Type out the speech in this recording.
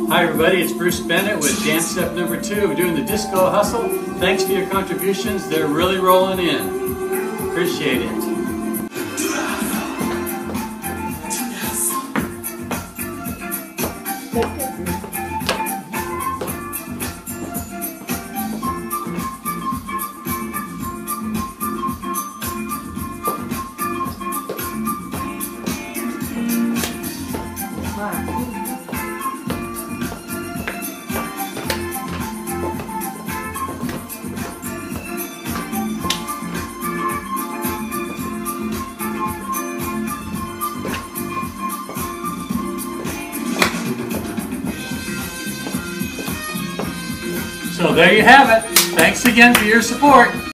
Hi everybody, it's Bruce Bennett with dance step number 2. We're doing the disco hustle. Thanks for your contributions. They're really rolling in. Appreciate it. So there you have it. Thanks again for your support.